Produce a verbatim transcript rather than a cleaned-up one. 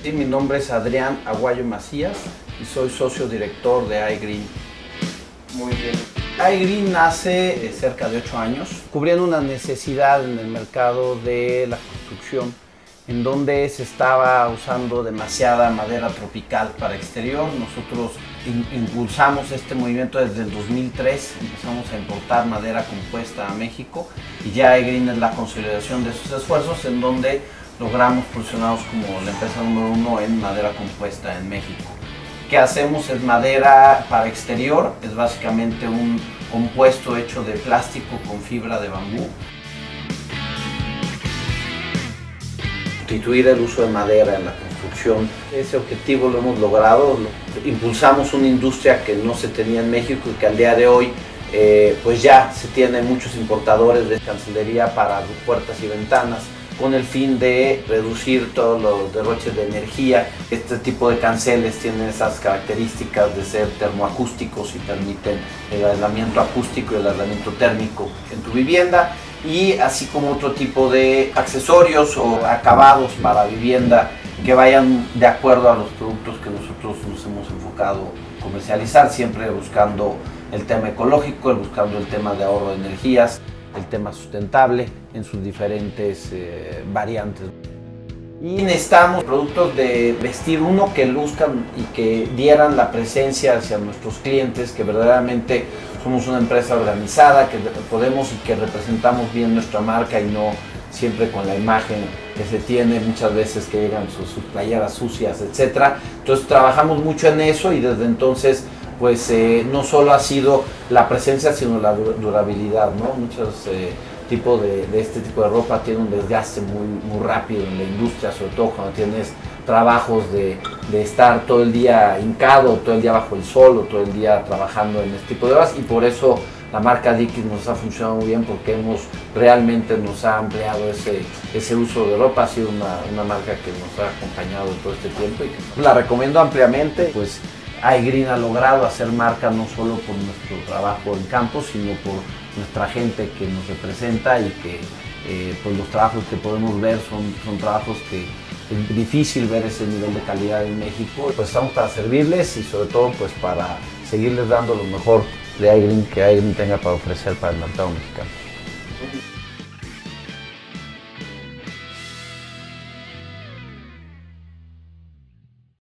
Sí, mi nombre es Adrián Aguayo Macías y soy socio director de iGreen. Muy bien. iGreen nace eh, cerca de ocho años, cubriendo una necesidad en el mercado de la construcción, en donde se estaba usando demasiada madera tropical para exterior. Nosotros in, impulsamos este movimiento desde el dos mil tres, empezamos a importar madera compuesta a México y ya iGreen es la consolidación de esos esfuerzos, en donde logramos posicionarnos como la empresa número uno en madera compuesta en México. ¿Qué hacemos? Es madera para exterior, es básicamente un compuesto hecho de plástico con fibra de bambú. Sustituir el uso de madera en la construcción. Ese objetivo lo hemos logrado. Impulsamos una industria que no se tenía en México y que al día de hoy eh, pues ya se tiene muchos importadores de cancelería para puertas y ventanas, con el fin de reducir todos los derroches de energía. Este tipo de canceles tienen esas características de ser termoacústicos y permiten el aislamiento acústico y el aislamiento térmico en tu vivienda, y así como otro tipo de accesorios o acabados para vivienda que vayan de acuerdo a los productos que nosotros nos hemos enfocado comercializar, siempre buscando el tema ecológico, buscando el tema de ahorro de energías, el tema sustentable en sus diferentes eh, variantes. Y necesitamos productos de vestir, uno, que luzcan y que dieran la presencia hacia nuestros clientes, que verdaderamente somos una empresa organizada, que podemos y que representamos bien nuestra marca y no siempre con la imagen que se tiene muchas veces, que llegan sus, sus playeras sucias, etcétera. Entonces trabajamos mucho en eso y desde entonces pues eh, no solo ha sido la presencia, sino la durabilidad, ¿no? Muchos eh, tipos de, de este tipo de ropa tienen un desgaste muy, muy rápido en la industria, sobre todo cuando tienes trabajos de, de estar todo el día hincado, todo el día bajo el sol o todo el día trabajando en este tipo de horas, y por eso la marca Dickies nos ha funcionado muy bien, porque hemos realmente nos ha ampliado ese, ese uso de ropa. Ha sido una, una marca que nos ha acompañado todo este tiempo y que la recomiendo ampliamente. Pues iGreen ha logrado hacer marca no solo por nuestro trabajo en campo, sino por nuestra gente que nos representa, y que eh, pues los trabajos que podemos ver son, son trabajos que es difícil ver ese nivel de calidad en México. Pues estamos para servirles y sobre todo pues para seguirles dando lo mejor de iGreen que iGreen tenga para ofrecer para el mercado mexicano.